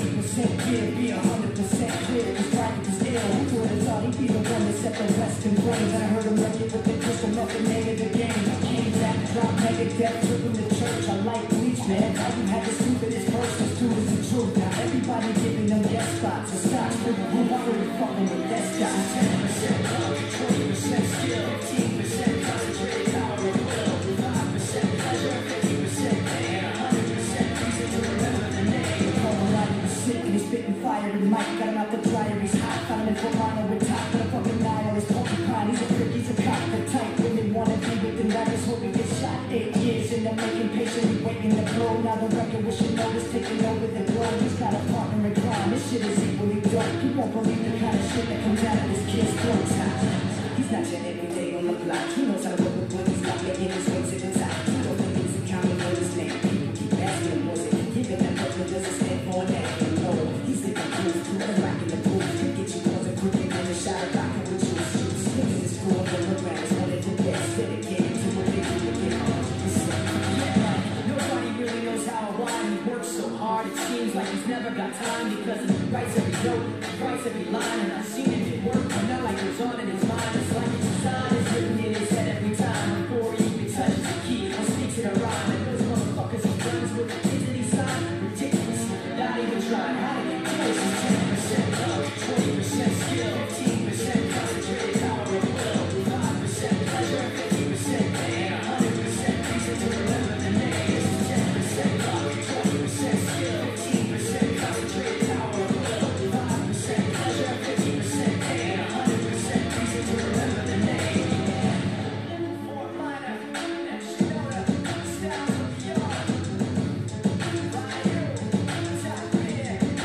98% clear, be 100% clear. His private is ill. Who would have thought he'd be the one that set the Western brains? I heard him wreck it with the crystal method, name of the game. Came back, dropped Megadeth, tripping the church. I like Bleach, man. How you had the stupidest verses, true is the truth. Now everybody giving them guest spots. So stop, who already fucking with that guy? 10% love, 20% skill, 15% concentrated power of will, 5% pleasure, 50% pain, 100% reason to remember the name. Call light, he's sick and he's spitting fire to Mike. Got him out the dryer, he's hot. Found him in Vermont with top of the fucking Nile. His porcupine, he's a prick, he's a cop. The type women wanna be with the rappers, hope he gets shot. 8 years in the making, patiently waiting to blow. Now the record with your notice taking over the globe. He's got a partner in crime, this shit is equally dope. You won't believe the kind of shit that comes out of this kid's throat. He's not your everyday on the block. He knows how to work with bullies, not making his way to the top. He don't think it's a common know his name. People keep asking him, was it? Giving that person doesn't stand for an acting. No, he's living proof through the rock in the booth. Get you causing crooked and a shot of rockin' with you. Niggas is cool on the ground, it's one of the best. Dedicated to what they do to get 100%. Nobody really knows how or why he works so hard. It seems like he's never got time because he writes every note, he writes every line, and I've seen it at work. I know like it was on in his mind. It's like it's a sign, it's written in his head every time. Before he even touches the key or speaks in a rhyme. And those motherfuckers he runs with the kids that he signed. Ridiculous, not even trying. How to get close is 10% love, 20% skill, 15% concentrated power of will, 5% pleasure, 50% pain, 100% reason to remember the name. This is 10% love, 20% skill, 15% concentrated power of will, 5% pleasure, 50% pain, 100% reason to remember the name. Fort Minor, and Shinoda, styles of the yard. By you, top here.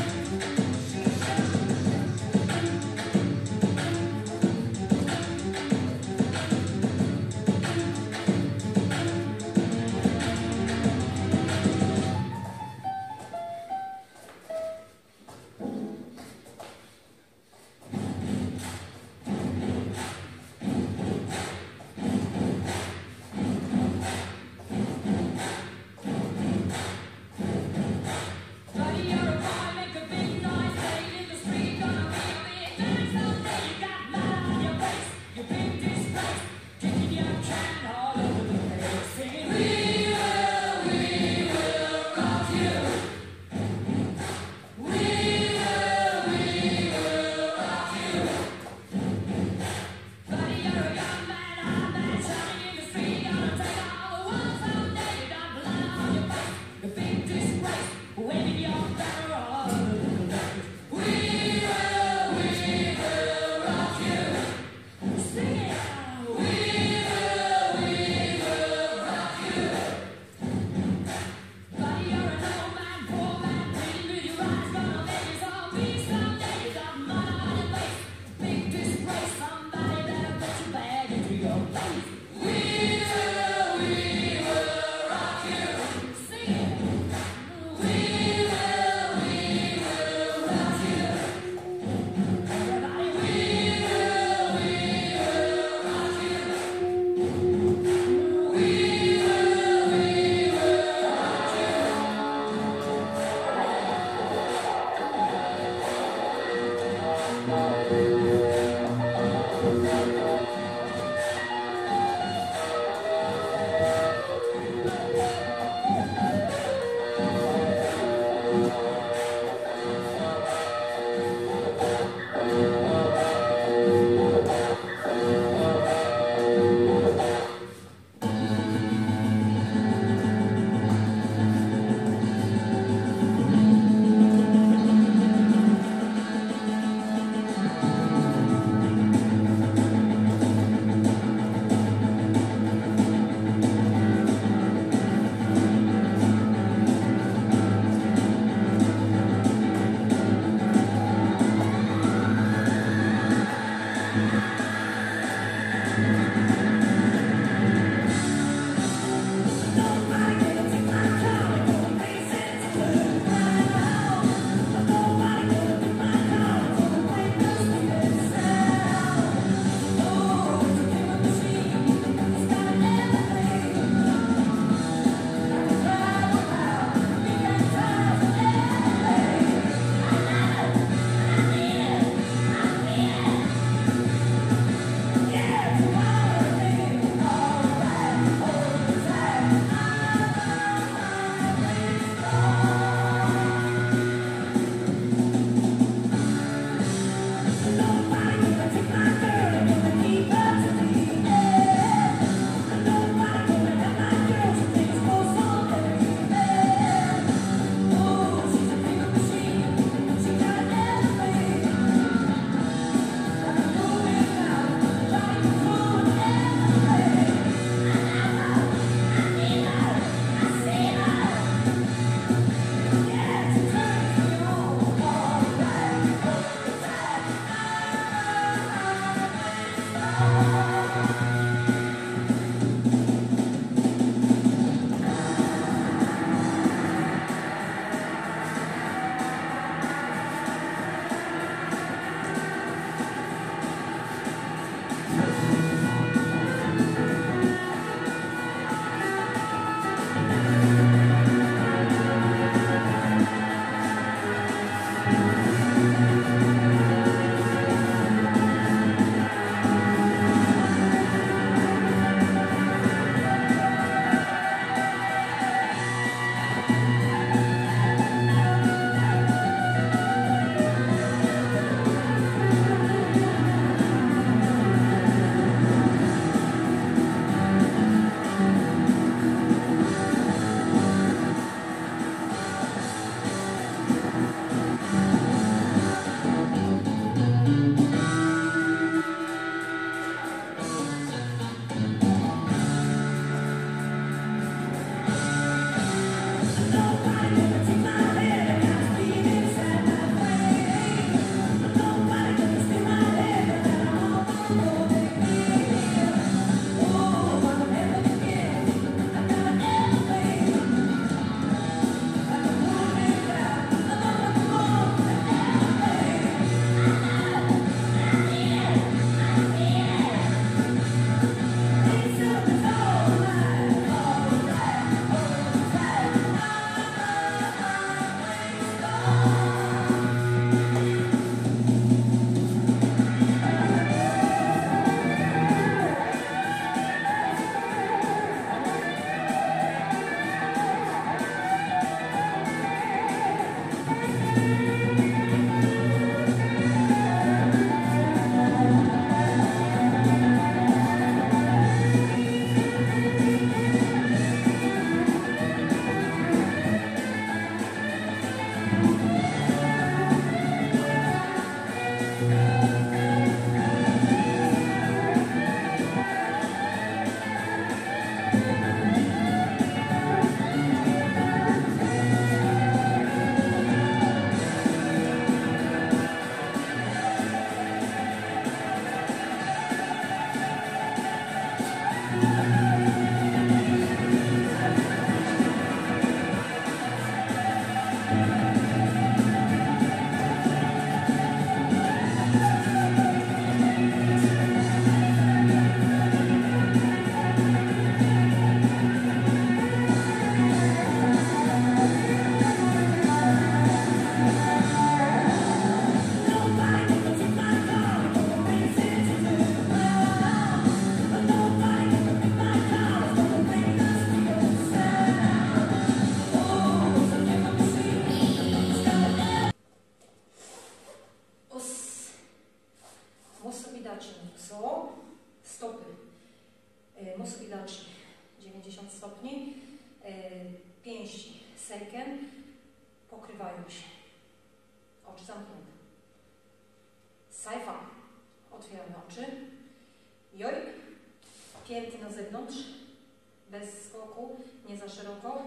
pięty na zewnątrz, bez skoku, nie za szeroko.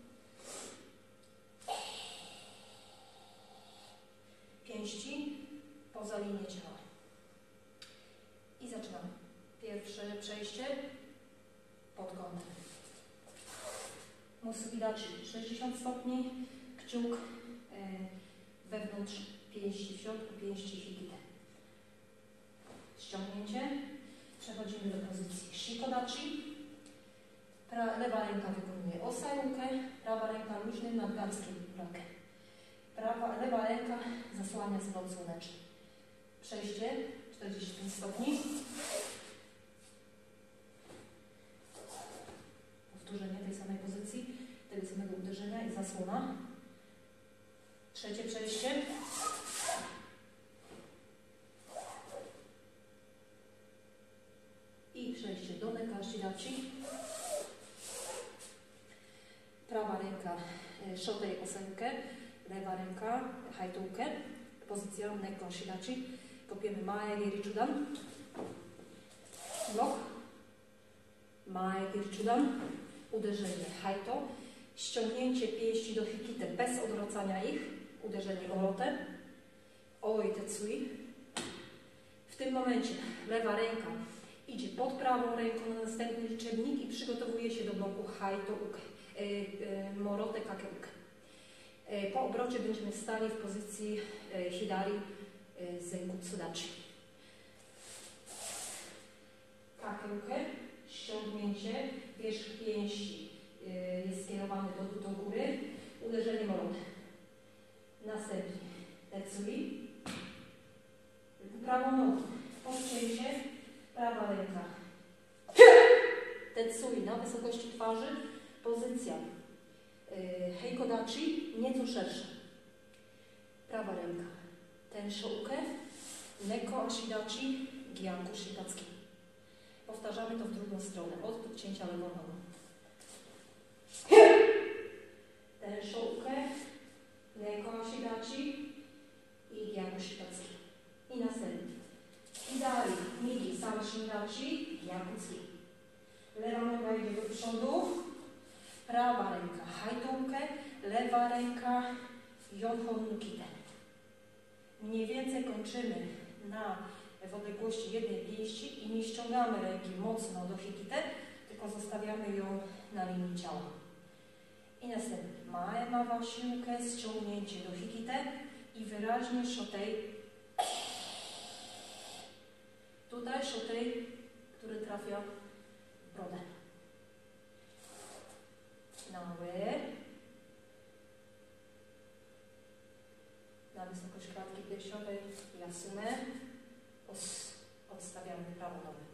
Pięści poza linię ciała. I zaczynamy. Pierwsze przejście pod kątem. Musubidachi 60 stopni, kciuk wewnątrz pięści, w środku pięści hikite. Ściągnięcie. Przechodzimy do pozycji shikodachi. Lewa ręka wykonuje osayukę, prawa ręka luźnym nadgarstkiem rakę. Lewa ręka zasłania zwrot słoneczny. Przejście 45 stopni. Powtórzenie tej samej pozycji, tego samego uderzenia i zasłona. Trzecie przejście. I przejście do Nekashidachi. Prawa ręka Shotei Osayuke, lewa ręka Haitouke. Pozycja Nekashidachi. Kopiemy Mae Girichudan. Blok. Mae Girichudan. Uderzenie Haito. Ściągnięcie pięści do hikite bez odwracania ich. Uderzenie orote. Oi Tetsui. W tym momencie lewa ręka idzie pod prawą ręką na następny liczebnik i przygotowuje się do bloku Haito-uke, Morote Kakeuke. Po obrocie będziemy stali w pozycji Hidari Zenkutsudachi. Kakeuke, ściągnięcie, wierzch pięści jest skierowany do góry, uderzenie Morote. Następnie Tetsui, prawą nogą, podcięcie, prawa ręka. Tetsui na wysokości twarzy, pozycja Heikodachi, nieco szersza. Prawa ręka. Tenshouke, Neko Ashidachi, Gyanku Shitatsuki. Powtarzamy to w drugą stronę, od podcięcia lewą nogą. Tenshouke, Neko Ashidachi i Gyanku Shitatsuki. I następnie. Hidari, Migi, Samashidachi, Gyankutsuki. Lewa noga idzie do przodu. Prawa ręka Haitouke, lewa ręka Yonhon Nukite. Mniej więcej kończymy w odległości jednej pięści i nie ściągamy ręki mocno do hikite, tylko zostawiamy ją na linii ciała. I następnie Mae Mawashiuke, ściągnięcie do hikite i wyraźnie Shotei. Tutaj Shotei, który trafia w brodę. Nały. Na wysokość klatki piersiowej Yasume. Odstawiamy prawą nogę.